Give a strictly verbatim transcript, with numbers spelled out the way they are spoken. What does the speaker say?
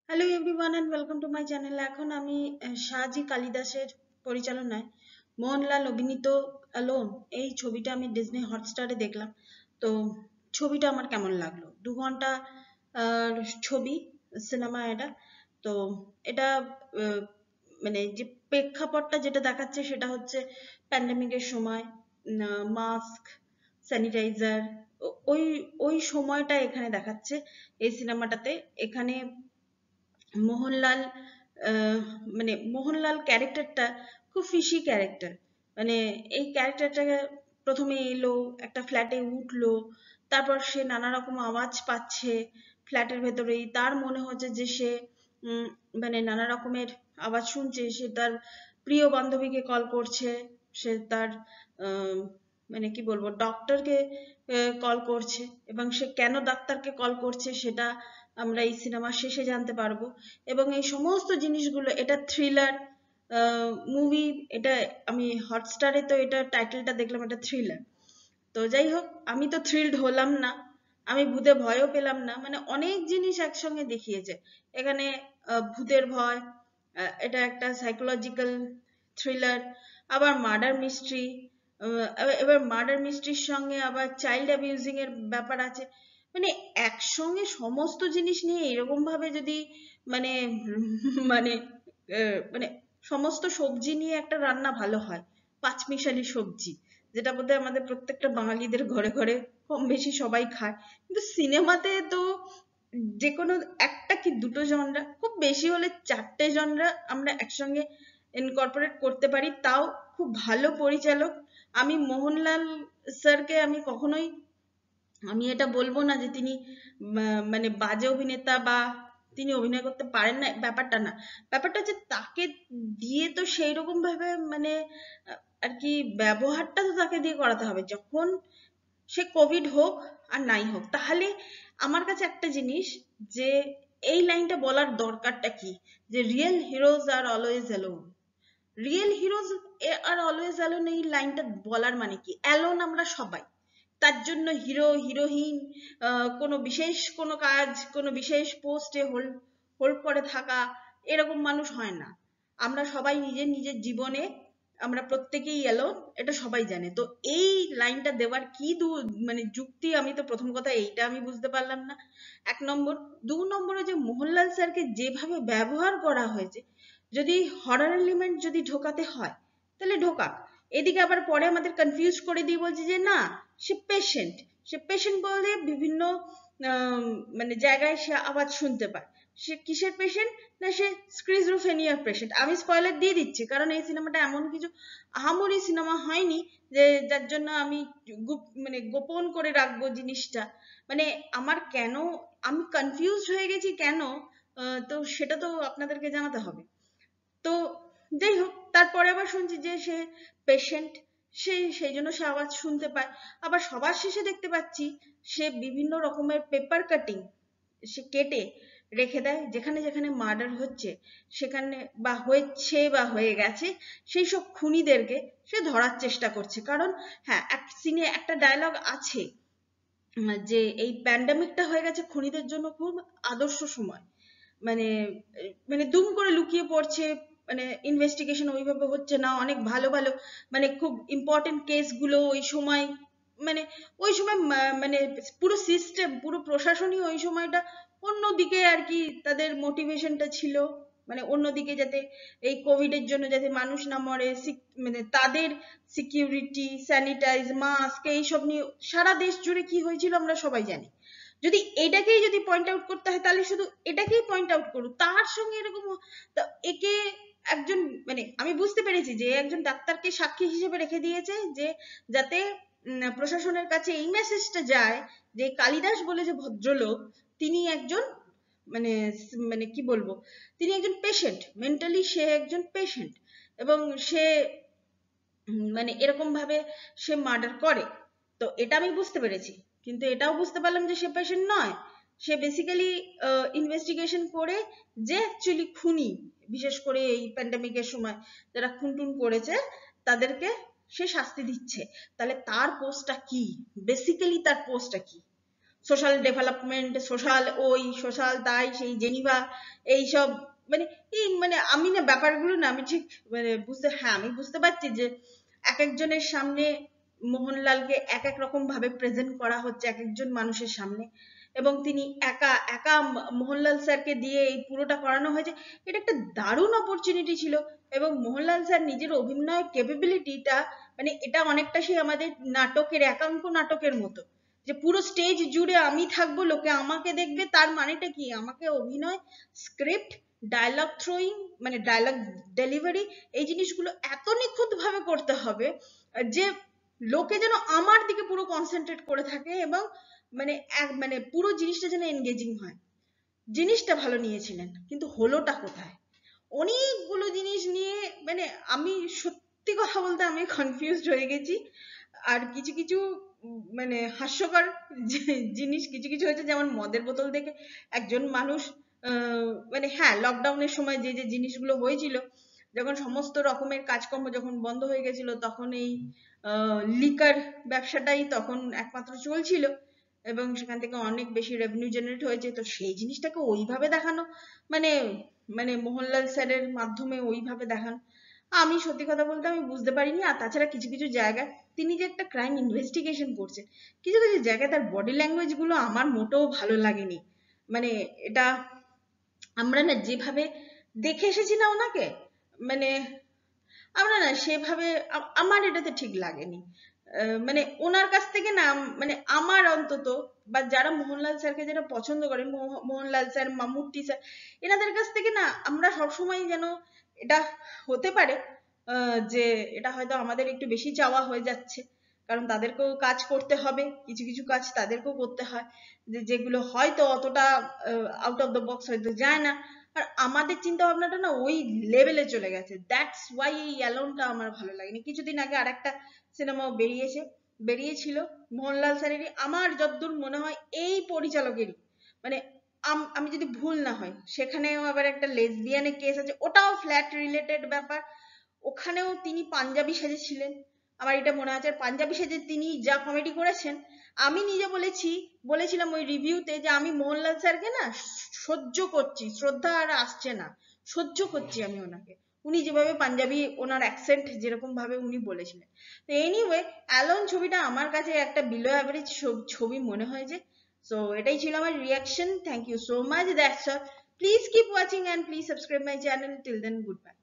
Hello everyone and welcome to my channel. এখন আমি আহ, সাজি কালিদাসের পরিচালনায় মোহনলাল অভিনীত অ্যালোন এই ছবিটা আমি ডিজনি হটস্টারে দেখলাম। তো ছবিটা আমার কেমন লাগলো? দু ঘন্টা আহ, ছবি, সিনেমা এটা। তো এটা আহ, মানে যে প্রেক্ষাপটটা যেটা দেখাচ্ছে সেটা হচ্ছে প্যান্ডেমিকের সময়, মাস্ক, স্যানিটাইজার, ওই ওই সময়টা এখানে দেখাচ্ছে এই সিনেমাটাতে। এখানে মোহনলাল আহ, মানে মোহনলাল ক্যারেক্টারটা খুব ফিশি ক্যারেক্টার। মানে এই ক্যারেক্টারটাকে প্রথমে এলো, একটা ফ্ল্যাটে উঠলো, তারপর সে নানা রকম আওয়াজ পাচ্ছে ফ্ল্যাটের ভেতরেই। তার মনে হচ্ছে যে সে উম, মানে নানা রকমের আওয়াজ শুনছে, সে তার প্রিয় বান্ধবীকে কল করছে, সে তার আহ, মানে কি বলবো ডক্টরকে কল করছে, এবং সে কেন ডাক্তারকে কল করছে সেটা আমরা এই সিনেমার শেষে জানতে পারবো। এবং এই সমস্ত জিনিসগুলো, এটা থ্রিলার মুভি। এটা আমি হটস্টারে তো এটা টাইটেলটা দেখলাম, এটা থ্রিলার। তো যাই হোক, আমি তো থ্রিলড হলাম না, আমি ভূতে ভয়ও পেলাম না। মানে অনেক জিনিস একসঙ্গে দেখিয়েছে এখানে। আহ, ভূতের ভয়, আহ, এটা একটা সাইকোলজিক্যাল থ্রিলার, আবার মার্ডার মিস্ট্রি। এবার মার্ডার মিস্ট্রির সঙ্গে আবার চাইল্ড অ্যাবিউজিং এর ব্যাপার আছে। মানে একসঙ্গে সমস্ত জিনিস নিয়ে এরকম ভাবে যদি মানে মানে আহ, মানে সমস্ত সবজি নিয়ে একটা রান্না ভালো হয়, পাঁচমিশালি সবজি, যেটা বোধহয় আমাদের প্রত্যেকটা বাঙালিদের ঘরে ঘরে কম বেশি সবাই খায়। কিন্তু সিনেমাতে তো যে কোনো একটা কি দুটো জনরা, খুব বেশি হলে চারটে জনরা আমরা একসঙ্গে ইনকর্পোরেট করতে পারি, তাও খুব ভালো পরিচালক। আমি মোহনলাল স্যারকে আমি কখনোই, আমি এটা বলবো না যে তিনি আহ, মানে বাজে অভিনেতা বা তিনি অভিনয় করতে পারেন না, ব্যাপারটা না। ব্যাপারটা হচ্ছে তাকে দিয়ে তো সেই রকম ভাবে মানে আহ, আর কি ব্যবহারটা তো তাকে দিয়ে করাতে হবে, যখন সে কোভিড হোক আর নাই হোক। তাহলে আমার কাছে একটা জিনিস, যে এই লাইনটা বলার দরকারটা কি, যে real heroes are always alone. Real heroes are always alone, এই লাইনটা বলার মানে কি? অ্যালোন আমরা সবাই, তার জন্য হিরো হিরোইন কোনো বিশেষ কোনো কাজ, কোনো বিশেষ পোস্টে হোল্ড হোল্ড করে থাকা, এরকম মানুষ হয় না। আমরা সবাই নিজের নিজের জীবনে আমরা প্রত্যেকেই এলো, এটা সবাই জানে। তো এই লাইনটা দেওয়ার কি দু মানে যুক্তি, আমি তো প্রথম কথা এইটা আমি বুঝতে পারলাম না। এক নম্বর। দু নম্বরে যে মোহনলাল স্যারকে যেভাবে ব্যবহার করা হয়েছে, যদি হরর এলিমেন্ট যদি ঢোকাতে হয় তাহলে ঢোকাক। এদিকে আবার পরে আমাদের কনফিউজ করে দিয়ে বলছে যে না, সে পেশেন্ট। সে পেশেন্ট বলে বিভিন্ন আহ, মানে জায়গায় সে আওয়াজ শুনতে পায়। সে কিসের পেশেন্ট? না, সে স্ক্রিজোফ্রেনিয়ার পেশেন্ট। আমি স্পয়লার দিয়ে দিচ্ছি, কারণ এই সিনেমাটা এমন কিছু আহামরি সিনেমা হয়নি যে যার জন্য আমি গুপ মানে গোপন করে রাখবো জিনিসটা। মানে আমার কেন আমি কনফিউজ হয়ে গেছি কেন, আহ, তো সেটা তো আপনাদেরকে জানাতে হবে। তো যাই হোক, তারপরে আবার শুনছি যে সে পেশেন্ট, সে সেই জন্য সে আওয়াজ শুনতে পায়। আবার সবার শেষে দেখতে পাচ্ছি সে বিভিন্ন রকমের পেপার কাটিং সে কেটে রেখে দেয়, যেখানে যেখানে মার্ডার হচ্ছে সেখানে, বা হয়েছে বা হয়ে গেছে, সেই সব খুনিদেরকে সে ধরার চেষ্টা করছে। কারণ হ্যাঁ, এক সিনে একটা ডায়লগ আছে, উম, যে এই প্যান্ডামিকটা হয়ে গেছে খুনিদের জন্য খুব আদর্শ সময়। মানে মানে দুম করে লুকিয়ে পড়ছে, মানে ইনভেস্টিগেশন ওইভাবে হচ্ছে না, অনেক ভালো ভালো মানে খুব ইম্পর্টেন্ট কেসগুলো ওই সময়, মানে ওই সময় মা- মানে পুরো সিস্টেম, পুরো প্রশাসনই ওই সময়টা অন্যদিকে আর কি, তাদের মোটিভেশনটা ছিল মানে অন্যদিকে, যাতে এই কোভিডের জন্য যাতে মানুষ না মরে, সিক- মানে তাদের সিকিউরিটি, স্যানিটাইজ, মাস্ক, এইসব নিয়ে সারা দেশ জুড়ে কি হয়েছিল আমরা সবাই জানি। যদি এটাকেই যদি পয়েন্ট আউট করতে হয় তাহলে শুধু এটাকেই পয়েন্ট আউট করুন, তার সঙ্গে এরকম তা একে একজন, মানে আমি বুঝতে পেরেছি যে একজন ডাক্তারকে সাক্ষী হিসেবে রেখে দিয়েছে, যে যাতে উম, প্রশাসনের কাছে এই মেসেজটা যায় যে কালিদাস বলে যে ভদ্রলোক, তিনি একজন মানে মানে কি বলবো, তিনি একজন পেশেন্ট, মেন্টালি সে একজন পেশেন্ট, এবং সে উম, মানে এরকম ভাবে সে মার্ডার করে। তো এটা আমি বুঝতে পেরেছি, কিন্তু এটাও বুঝতে পারলাম যে সে পেশেন্ট নয়, সে বেসিক্যালি ইনভেস্টিগেশন করে যে অ্যাকচুয়ালি খুনি, বিশেষ করে এই প্যান্ডামিকের সময় যারা খুন টুন করেছে তাদেরকে সে শাস্তি দিচ্ছে। তাহলে তার পোস্টটা কি, বেসিক্যালি তার পোস্টটা কি? সোশ্যাল ডেভেলপমেন্ট, সোশ্যাল ওই সোশ্যাল তাই সেই জেনিভা এইসব, মানে এই মানে আমি না ব্যাপারগুলো না আমি ঠিক মানে বুঝতে, হ্যাঁ আমি বুঝতে পারছি যে এক একজনের সামনে মোহনলালকে এক এক রকম ভাবে প্রেজেন্ট করা হচ্ছে এক একজন মানুষের সামনে, এবং তিনি একা একা মোহনলাল স্যারকে দিয়ে এই পুরোটা করানো হয়েছে। এটা একটা দারুণ অপরচুনিটি ছিল, এবং মোহনলাল স্যার নিজের অভিনয় ক্যাপাবিলিটিটা মানে এটা অনেকটা সেই আমাদের নাটকের একাঙ্ক নাটকের মতো, যে পুরো স্টেজ জুড়ে আমি থাকবো, লোকে আমাকে দেখবে। তার মানেটা কি, আমাকে অভিনয়, স্ক্রিপ্ট, ডায়লগ থ্রোয়িং মানে ডায়লগ ডেলিভারি এই জিনিসগুলো এত নিখুঁত ভাবে করতে হবে যে লোকে যেন আমার দিকে পুরো কনসেন্ট্রেট করে থাকে, এবং মানে এক মানে পুরো জিনিসটা যেন এনগেজিং হয়। জিনিসটা ভালো নিয়েছিলেন, কিন্তু হলোটা কোথায়? অনেকগুলো জিনিস নিয়ে মানে আমি সত্যি কথা বলতে আমি কনফিউজড হয়ে গেছি। আর কিছু কিছু মানে হাস্যকর জিনিস কিছু কিছু হয়েছে, যেমন মদের বোতল দেখে একজন মানুষ মানে হ্যাঁ লকডাউনের সময় যে যে জিনিসগুলো হয়েছিল, যখন সমস্ত রকমের কাজকর্ম যখন বন্ধ হয়ে গেছিল, তখন এই লিকার ব্যবসাটাই তখন একমাত্র চলছিল, এবং সেখান থেকে অনেক বেশি রেভিনিউ জেনারেট হয়েছে। তো সেই জিনিসটাকে ওইভাবে দেখানো মানে মানে মোহনলাল স্যারের মাধ্যমে ওইভাবে দেখানো, আমি সত্যি কথা বলতে আমি বুঝতে পারিনি। আর তাছাড়া কিছু কিছু জায়গায় তিনি যে একটা ক্রাইম ইনভেস্টিগেশন করছে, কিছু কিছু জায়গায় তার বডি ল্যাঙ্গুয়েজ গুলো আমার মোটেও ভালো লাগেনি। মানে এটা আমরা না যেভাবে দেখে এসেছি না ওনাকে, মানে আমরা না সেভাবে আমার এটাতে ঠিক লাগেনি। মানে ওনার কাছ থেকে না মানে আমার অন্তত বা যারা মোহনলাল স্যারকে যারা পছন্দ করে, মোহনলাল স্যার, মামুট্টি স্যার, এনাদের কাছ থেকে না আমরা সবসময় যেন এটা হতে পারে যে এটা হয়তো আমাদের একটু বেশি চাওয়া হয়ে যাচ্ছে, কারণ তাদেরকেও কাজ করতে হবে, কিছু কিছু কাজ তাদেরকেও করতে হয় যে যেগুলো হয়তো অতটা আউট অফ দ্য বক্স হয়তো যায় না। আর আমাদের চিন্তা ভাবনাটা না ওই লেভেলে চলে গেছে, দ্যাটস ওয়াই এই অ্যালোনটা আমার ভালো লাগেনি। কিছুদিন আগে আর একটা সিনেমাও বেরিয়েছে বেরিয়েছিল মোহনলাল স্যারেরই, আমার যতদূর মনে হয় এই পরিচালকেরই, মানে আমি যদি ভুল না হয় সেখানেও আবার একটা লেসবিয়ানের কেস আছে, ওটাও ফ্ল্যাট রিলেটেড ব্যাপার, ওখানেও তিনি পাঞ্জাবি সেজেছিলেন আমার এটা মনে আছে। পাঞ্জাবি সেজে তিনি যা কমেডি করেছেন, আমি নিজে বলেছি বলেছিলাম ওই রিভিউতে যে আমি মোহনলাল স্যারকে না সহ্য করছি, শ্রদ্ধা আর আসছে না, সহ্য করছি আমি ওনাকে, উনি যেভাবে পাঞ্জাবি ওনার অ্যাকসেন্ট যেরকম ভাবে উনি বলেছিলেন। তো এনিওয়ে অ্যালোন ছবিটা আমার কাছে একটা বিলো অ্যাভারেজ ছবি মনে হয়েছে। সো এটাই ছিল আমার reaction. Thank you so much, that's all. Please keep watching and please subscribe my channel. Till then, goodbye.